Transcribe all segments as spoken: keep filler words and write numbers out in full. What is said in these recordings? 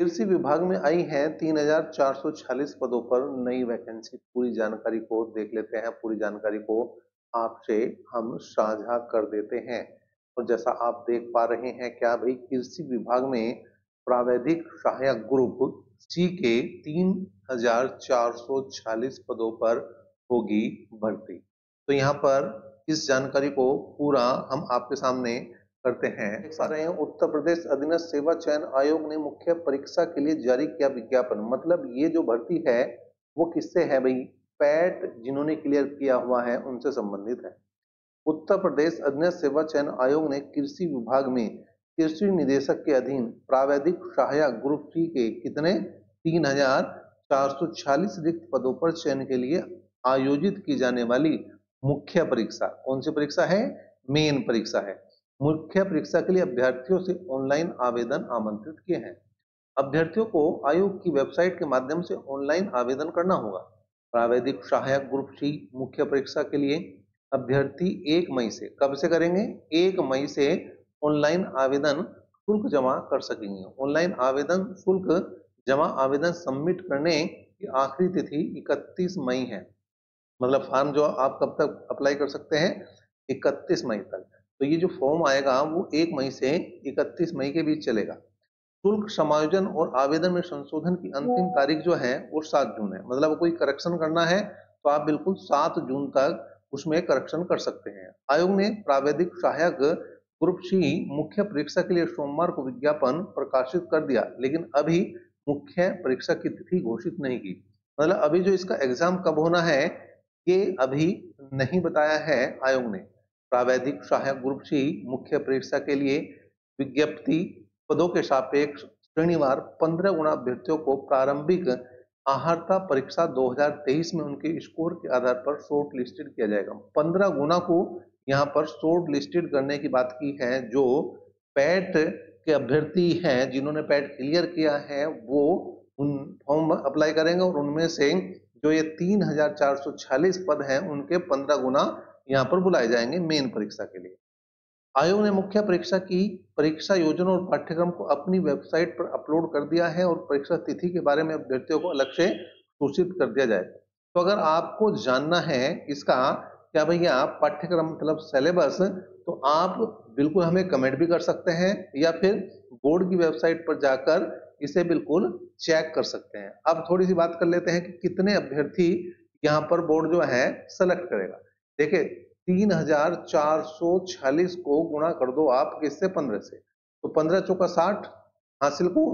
कृषि विभाग में आई हैं तीन हजार चार सौ छियालीस पदों पर नई वैकेंसी। पूरी जानकारी को देख लेते हैं। पूरी जानकारी को आपसे हम साझा कर देते हैं। और जैसा आप देख पा रहे हैं, क्या भाई, कृषि विभाग में प्रावैधिक सहायक ग्रुप सी के तीन हजार चार सौ छियालीस पदों पर होगी भर्ती। तो यहाँ पर इस जानकारी को पूरा हम आपके सामने करते हैं। देख पा रहे हैं, उत्तर प्रदेश अधीनस्थ सेवा चयन आयोग ने मुख्य परीक्षा के लिए जारी किया विज्ञापन। मतलब ये जो भर्ती है वो किससे है भाई? पैट जिन्होंने क्लियर किया हुआ है उनसे संबंधित है। उत्तर प्रदेश अधीनस्थ सेवा चयन आयोग ने कृषि विभाग में कृषि निदेशक के अधीन प्रावैधिक सहायक ग्रुप सी के कितने तीन हजार चार सौ छियालीस रिक्त पदों पर चयन के लिए आयोजित की जाने वाली मुख्य परीक्षा, कौन सी परीक्षा है? मेन परीक्षा है। मुख्य परीक्षा के लिए अभ्यर्थियों से ऑनलाइन आवेदन आमंत्रित किए हैं। अभ्यर्थियों को आयोग की वेबसाइट के माध्यम से ऑनलाइन आवेदन करना होगा। प्रावैधिक सहायक ग्रुप सी मुख्य परीक्षा के लिए अभ्यर्थी एक मई से, कब से करेंगे? एक मई से ऑनलाइन आवेदन शुल्क जमा कर सकेंगे। ऑनलाइन आवेदन शुल्क जमा आवेदन सबमिट करने की आखिरी तिथि इकतीस मई है। मतलब फॉर्म जो आप कब तक अप्लाई कर सकते हैं? इकतीस मई तक। तो ये जो फॉर्म आएगा वो एक मई से इकतीस मई के बीच चलेगा। शुल्क समायोजन और आवेदन में संशोधन की अंतिम तारीख जो है वो सात जून है। मतलब कोई करेक्शन करना है तो आप बिल्कुल सात जून तक उसमें करेक्शन कर सकते हैं। आयोग ने प्रावैधिक सहायक ग्रुप सी मुख्य परीक्षा के लिए सोमवार को विज्ञापन प्रकाशित कर दिया, लेकिन अभी मुख्य परीक्षा की तिथि घोषित नहीं की। मतलब अभी जो इसका एग्जाम कब होना है ये अभी नहीं बताया है आयोग ने। प्रावैधिक सहायक ग्रुप सी मुख्य परीक्षा के लिए विज्ञप्ति पदों के सापेक्ष शनिवार पंद्रह गुना अभ्यर्थियों को प्रारंभिक आहर्ता परीक्षा दो हजार तेईस में उनके स्कोर के आधार पर शॉर्ट लिस्टेड किया जाएगा। पंद्रह गुना को यहाँ पर शॉर्ट लिस्टेड करने की बात की है। जो पैट के अभ्यर्थी हैं जिन्होंने पैट क्लियर किया है वो उन फॉर्म अप्लाई करेंगे और उनमें से जो ये तीन हजार चार सौ छियालीस पद हैं उनके पंद्रह गुना यहाँ पर बुलाए जाएंगे मेन परीक्षा के लिए। आयोग ने मुख्य परीक्षा की परीक्षा योजना और पाठ्यक्रम को अपनी वेबसाइट पर अपलोड कर दिया है और परीक्षा तिथि के बारे में अभ्यर्थियों को अलग से सूचित कर दिया जाएगा। तो अगर आपको जानना है इसका क्या भैया पाठ्यक्रम मतलब सिलेबस, तो आप बिल्कुल हमें कमेंट भी कर सकते हैं या फिर बोर्ड की वेबसाइट पर जाकर इसे बिल्कुल चेक कर सकते हैं। अब थोड़ी सी बात कर लेते हैं कि कितने अभ्यर्थी यहाँ पर बोर्ड जो है सेलेक्ट करेगा। देखिए, तीन हजार चार सौ छियालीस को गुणा कर दो आप किससे? पंद्रह से। तो पंद्रह चौका साठ हासिल को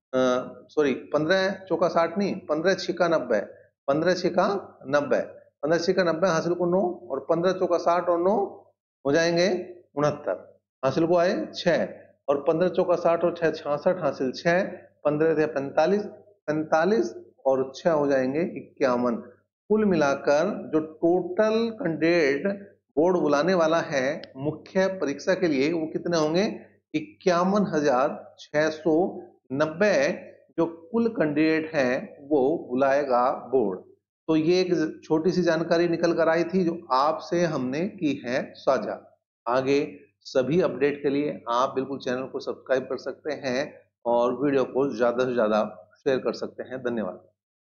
सॉरी पंद्रह चौका साठ नहीं, पंद्रह छिका नब्बे, पंद्रह छिका नब्बे, पंद्रह छिका नब्बे हासिल को नौ और पंद्रह चौका साठ और नौ हो जाएंगे उनहत्तर। हासिल को आए छह और पंद्रह चौका साठ और छह छियासठ हासिल छह, पंद्रह से पैंतालीस, पैंतालीस और छह हो जाएंगे इक्यावन। कुल मिलाकर जो टोटल कैंडिडेट बोर्ड बुलाने वाला है मुख्य परीक्षा के लिए वो कितने होंगे? इक्यावन हजार छह सौ नब्बे जो कुल कैंडिडेट हैं वो बुलाएगा बोर्ड। तो ये एक छोटी सी जानकारी निकल कर आई थी जो आपसे हमने की है साझा। आगे सभी अपडेट के लिए आप बिल्कुल चैनल को सब्सक्राइब कर सकते हैं और वीडियो को ज्यादा से ज्यादा शेयर कर सकते हैं। धन्यवाद।